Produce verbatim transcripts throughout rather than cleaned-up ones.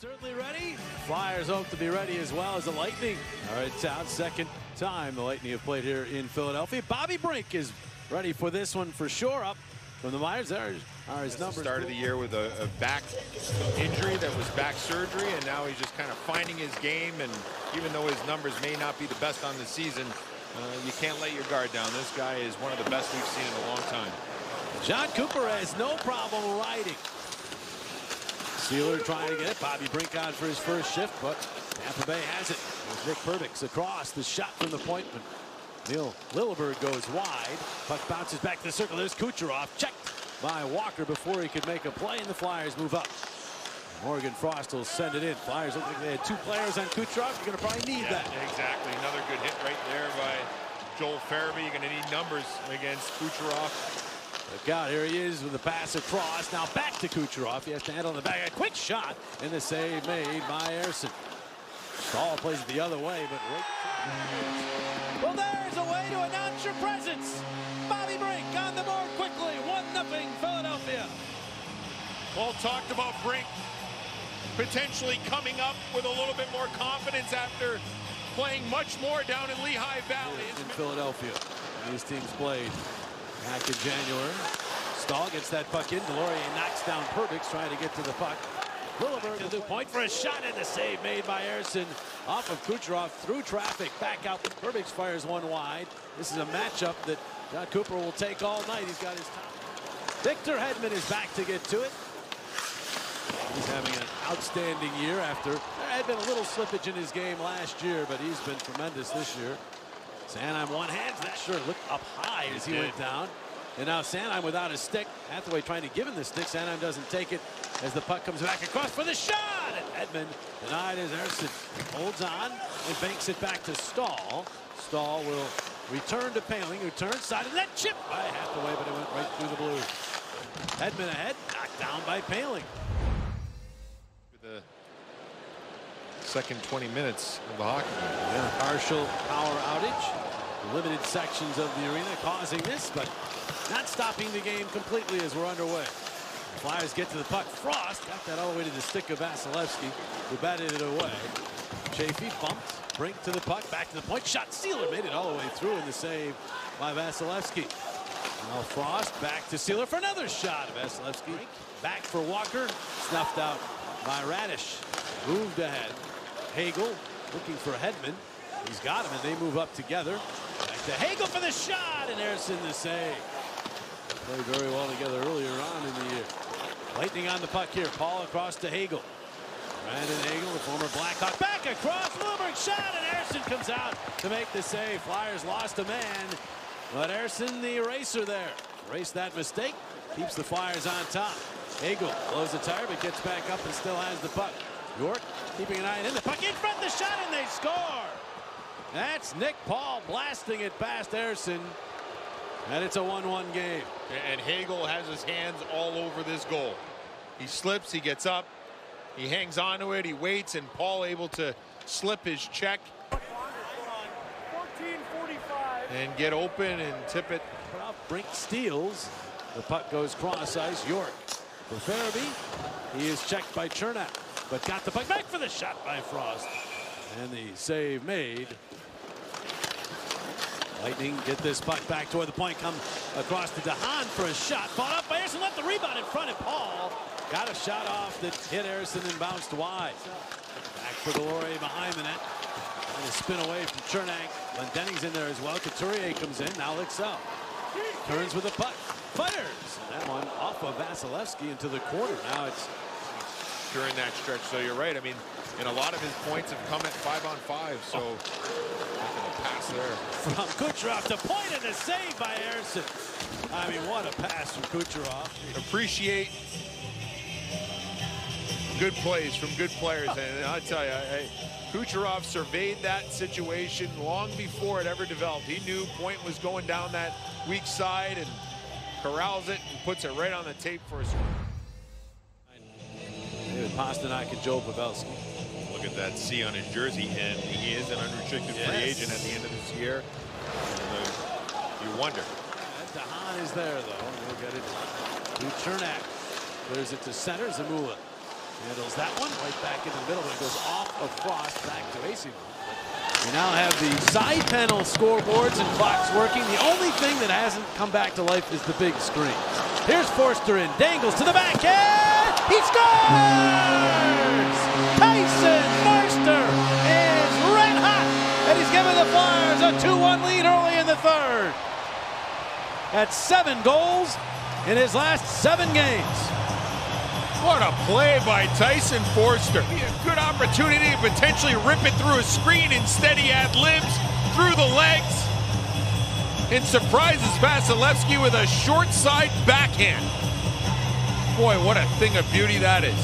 Certainly ready. Flyers hope to be ready as well as the Lightning. All right, town second time the Lightning have played here in Philadelphia. Bobby Brink is ready for this one for sure. Up from the Myers, there are his numbers. The start of the year with a, a back injury that was back surgery, and now he's just kind of finding his game. And even though his numbers may not be the best on the season, uh, you can't let your guard down. This guy is one of the best we've seen in a long time. John Cooper has no problem riding. Sealer trying to get it. Bobby Brink on for his first shift, but Tampa Bay has it. There's Nick Perbix across the shot from the point. But Neil Lilleberg goes wide. Puck bounces back to the circle. There's Kucherov. Checked by Walker before he could make a play, and the Flyers move up. Morgan Frost will send it in. Flyers look like they had two players on Kucherov. You're going to probably need yeah, that. Exactly. Another good hit right there by Joel Farabee. You're going to need numbers against Kucherov. Look out, here he is with the pass across. Now back to Kucherov. He has to handle in the back. A quick shot, and the save made by Ersson. Stahl plays it the other way, but right. Well, there's a way to announce your presence. Bobby Brink on the board quickly. one nothing Philadelphia. Paul talked about Brink potentially coming up with a little bit more confidence after playing much more down in Lehigh Valley. In Philadelphia, these teams played back in January. Stahl gets that puck in. Delorier knocks down Perbix trying to get to the puck. Lilleberg to the point for a shot, and the save made by Ersson off of Kucherov through traffic. Back out. Perbix fires one wide. This is a matchup that John Cooper will take all night. He's got his time. Victor Hedman is back to get to it. He's having an outstanding year after there had been a little slippage in his game last year, but he's been tremendous this year. Sanheim one hands that sure looked up high as he did. went down. And now Sanheim without a stick. Hathaway trying to give him the stick. Sanheim doesn't take it as the puck comes back across for the shot. And Edmund denied as Ersson holds on and banks it back to Stahl. Stahl will return to Paling, who turns side of that chip by Hathaway, but it went right through the blue. Edmund ahead, knocked down by Paling. The second twenty minutes of the hockey game. Yeah, partial power outage. Limited sections of the arena causing this, but not stopping the game completely as we're underway. The Flyers get to the puck. Frost got that all the way to the stick of Vasilevsky, who batted it away. Chafee bumped. Brink to the puck. Back to the point. Shot. Sealer made it all the way through in the save by Vasilevsky. Now Frost back to Sealer for another shot. Vasilevsky back for Walker. Snuffed out by Radish. Moved ahead. Hagel looking for Hedman. He's got him, and they move up together. Back to Hagel for the shot, and Ersson the save. Played very well together earlier on in the year. Lightning on the puck here. Paul across to Hagel. Brandon Hagel, the former Blackhawk, back across. Lilleberg shot, and Ersson comes out to make the save. Flyers lost a man, but Ersson the eraser there. Erased that mistake. Keeps the Flyers on top. Hagel blows the tire, but gets back up and still has the puck. York keeping an eye on him. The puck in front, the shot, and they score. That's Nick Paul blasting it past Ersson. And it's a one one game. And Hagel has his hands all over this goal. He slips, he gets up, he hangs on to it, he waits, and Paul able to slip his check and get open and tip it. Brink steals. The puck goes cross ice. York for Farabee. He is checked by Chernak, but got the puck back for the shot by Frost. And the save made. Lightning get this puck back to where the point comes across to DeHaan for a shot. Fought up by Ersson, left the rebound in front, and Paul got a shot off that hit Ersson and bounced wide. Back for Delorier behind the net. Trying to spin away from Chernak. Glendening's in there as well. Couturier comes in, now licks out. Turns with the puck. Fires! And that one off of Vasilevsky into the corner. Now it's during that stretch, so you're right. I mean, and a lot of his points have come at five on five, so oh. pass there. From Kucherov to point, and a save by Ersson. I mean, what a pass from Kucherov. Appreciate good plays from good players, and I'll tell you, I, Kucherov surveyed that situation long before it ever developed. He knew point was going down that weak side and corrals it and puts it right on the tape for us. David Pasternak and Joe Pavelski. Look at that C on his jersey, and he is an unrestricted yes. free agent at the end of this year. And, uh, you wonder. And DeHaan is there, though. We'll get it to Chernak. Clears it to center. Zamula Handles that one right back in the middle, but it goes off of Frost back to Acing. We now have the side panel scoreboards and clocks working. The only thing that hasn't come back to life is the big screen. Here's Forster in, dangles to the backhand. He scores! Tyson Forster is red hot, and he's given the Flyers a two one lead early in the third. That's seven goals in his last seven games. What a play by Tyson Forster. A good opportunity to potentially rip it through a screen. Instead, he had libs through the legs and surprises Vasilevsky with a short side backhand. Boy, what a thing of beauty that is.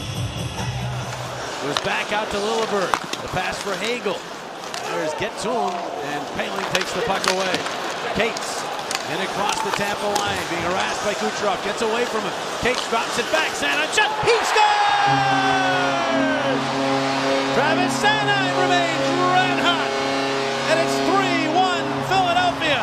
Goes back out to Lilleberg. The pass for Hagel. There's get to him, and Poehling takes the puck away. Cates. And across the Tampa line, being harassed by Kucherov, gets away from him. Cates drops it back, Sanheim shot, he scores! Travis Sanheim remains red hot, and it's three one Philadelphia.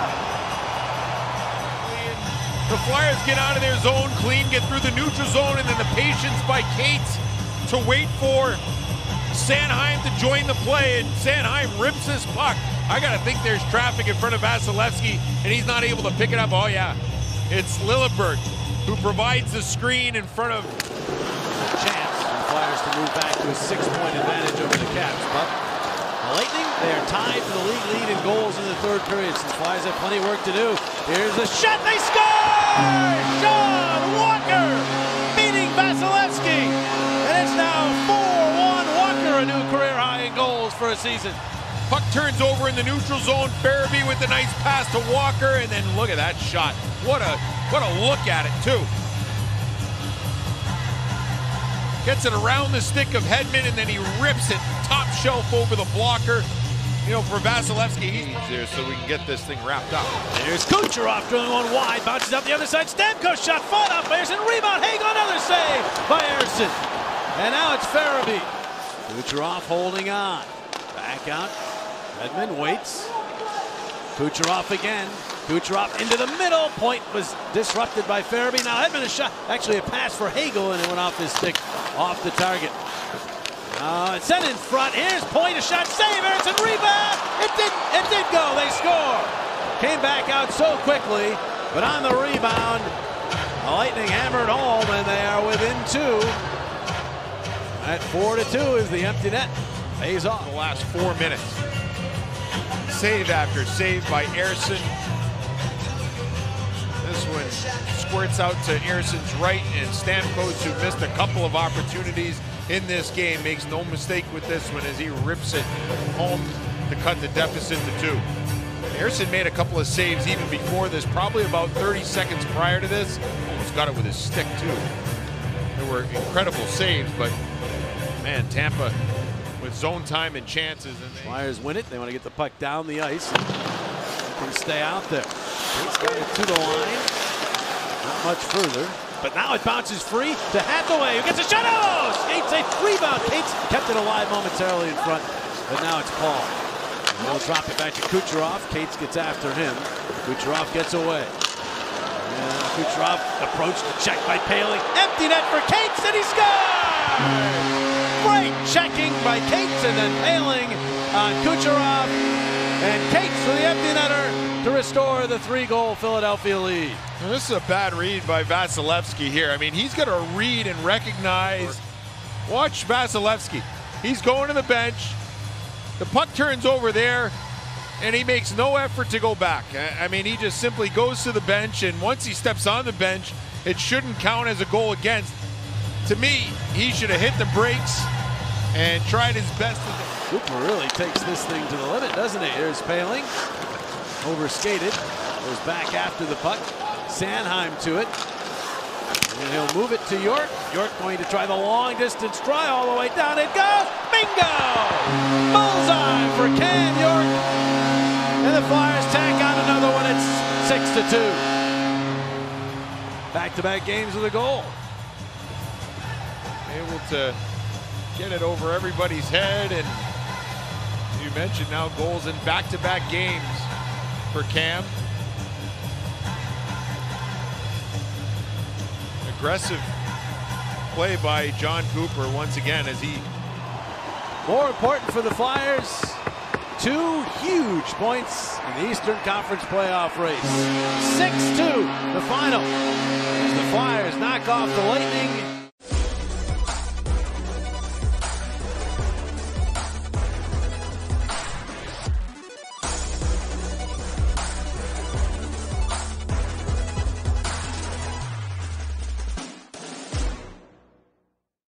The Flyers get out of their zone clean, get through the neutral zone, and then the patience by Cates to wait for Sanheim to join the play, and Sanheim rips this puck. I gotta think there's traffic in front of Vasilevsky, and he's not able to pick it up. Oh yeah, it's Lilleberg who provides the screen in front of. A chance for the Flyers to move back to a six-point advantage over the Caps, but the Lightning, they are tied for the league lead in goals in the third period. So the Flyers have plenty of work to do. Here's a shot, they score! Sean Walker beating Vasilevsky, and it's now four one Walker, a new career high in goals for a season. Puck turns over in the neutral zone. Farabee with the nice pass to Walker, and then look at that shot. What a what a look at it too. Gets it around the stick of Hedman, and then he rips it top shelf over the blocker. You know, for Vasilevsky, he's there so we can get this thing wrapped up. There's Kucherov drilling one wide, bounces up the other side. Stamkos shot, fought up by Ersson, rebound, Hagel, another save by Ersson. And now it's Farabee. Kucherov holding on. Back out. Hedman waits. Kucherov again. Kucherov into the middle. Point was disrupted by Farabee. Now Hedman a shot. Actually a pass for Hagel, and it went off his stick, off the target. Uh, it's sent in front. Here's Point, a shot, save. Ersson rebound. It did. It did go. They score. Came back out so quickly, but on the rebound, the Lightning hammered home, and they are within two. At four to two is the empty net. Pays off. The last four minutes. Save after save by Ersson. This one squirts out to Ersson's right, and Stamkos, who missed a couple of opportunities in this game, makes no mistake with this one as he rips it home to cut the deficit to two. Ersson made a couple of saves even before this, probably about thirty seconds prior to this. Almost got it with his stick too. There were incredible saves, but man, Tampa with zone time and chances. And they Flyers win it. They want to get the puck down the ice and can stay out there. He's got it to the line. Not much further. But now it bounces free to Hathaway, who gets a shot. Oh! Cates a rebound. Cates kept it alive momentarily in front, but now it's Paul. And they'll drop it back to Kucherov. Cates gets after him. Kucherov gets away. And Kucherov approached the check by Poehling. Empty net for Cates, and he scores! Great checking by Cates, and then Poehling on Kucherov, and Cates for the empty netter to restore the three-goal Philadelphia lead. Now, this is a bad read by Vasilevsky here. I mean, he's got to read and recognize. Watch Vasilevsky. He's going to the bench. The puck turns over there, and he makes no effort to go back. I mean, he just simply goes to the bench, and once he steps on the bench, it shouldn't count as a goal against. To me, he should have hit the brakes and tried his best. Cooper really takes this thing to the limit, doesn't he? Here's Poehling, overskated, goes back after the puck. Sanheim to it, and he'll move it to York. York going to try the long distance try all the way down. It goes, bingo! Bullseye for Cam York, and the Flyers tack on another one. It's six to two. Back-to-back games with a goal. Able to get it over everybody's head, and you mentioned now goals in back-to-back games for Cam. Aggressive play by John Cooper once again as he. More important for the Flyers, two huge points in the Eastern Conference playoff race. six two, the final, as the Flyers knock off the Lightning